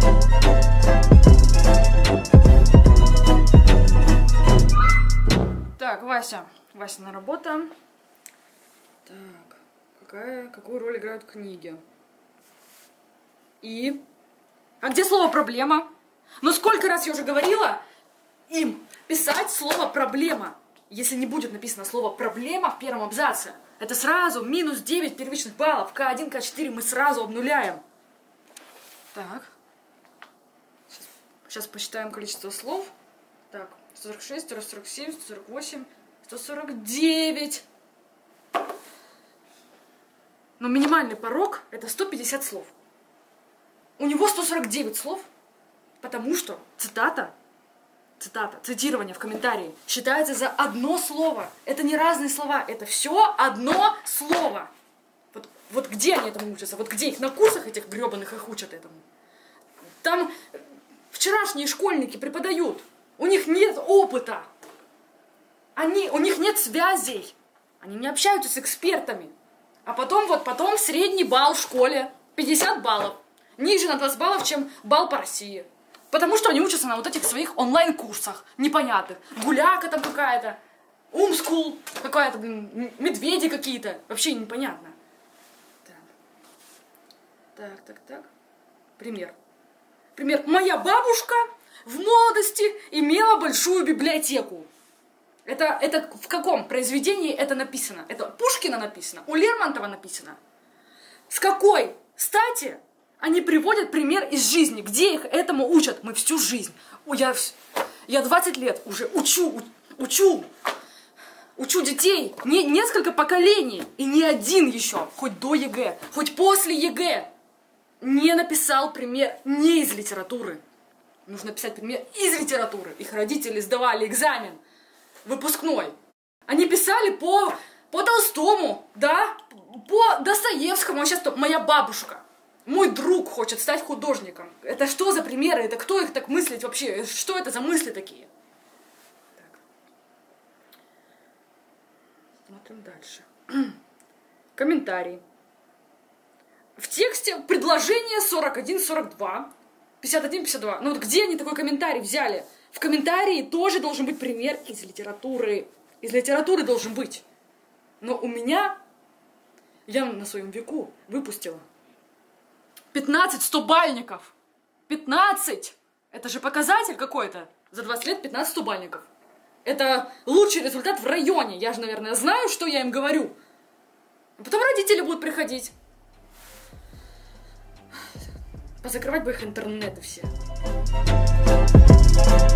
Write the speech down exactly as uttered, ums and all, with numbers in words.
Так, Вася. Васина работа. Так, какая, какую роль играют книги? И? А где слово «проблема»? Ну сколько раз я уже говорила им писать слово «проблема». Если не будет написано слово «проблема» в первом абзаце, это сразу минус девять первичных баллов. ка один, ка четыре мы сразу обнуляем. Так. Сейчас, сейчас посчитаем количество слов. Так, сто сорок шесть, сто сорок семь, сто сорок восемь, сто сорок девять. Но минимальный порог это сто пятьдесят слов. У него сто сорок девять слов, потому что цитата, цитата, цитирование в комментарии считается за одно слово. Это не разные слова, это все одно слово. Вот, вот где они этому учатся? Вот где их на курсах этих гребаных их учат этому? Там вчерашние школьники преподают. У них нет опыта. Они, у них нет связей. Они не общаются с экспертами. А потом, вот потом средний балл в школе. пятьдесят баллов. Ниже на двадцать баллов, чем балл по России. Потому что они учатся на вот этих своих онлайн-курсах. Непонятных. Гуляка там какая-то. Умскул какая-то, блин, медведи какие-то. Вообще непонятно. Так. Так, так, так. Пример. Пример. Моя бабушка в молодости имела большую библиотеку. Это, это в каком произведении это написано? Это у Пушкина написано, у Лермонтова написано. С какой стати они приводят пример из жизни? Где их этому учат? Мы всю жизнь. Я, я двадцать лет уже учу, учу, учу детей. Не, несколько поколений. И ни один еще, хоть до ЕГЭ, хоть после ЕГЭ, не написал пример не из литературы. Нужно писать пример из литературы. Их родители сдавали экзамен выпускной. Они писали по, по Толстому, да, по Достоевскому. А сейчас моя бабушка, мой друг хочет стать художником. Это что за примеры? Это кто их так мыслит вообще? Что это за мысли такие? Так. Смотрим дальше. Комментарий. В тексте предложение сорок один сорок два. пятьдесят один пятьдесят два. Ну вот где они такой комментарий взяли? В комментарии тоже должен быть пример из литературы. Из литературы должен быть. Но у меня, я на своем веку выпустила пятнадцать стобальников. пятнадцать! Это же показатель какой-то. За двадцать лет пятнадцать стобальников. Это лучший результат в районе. Я же, наверное, знаю, что я им говорю. А потом родители будут приходить. Позакрывать бы их интернеты все.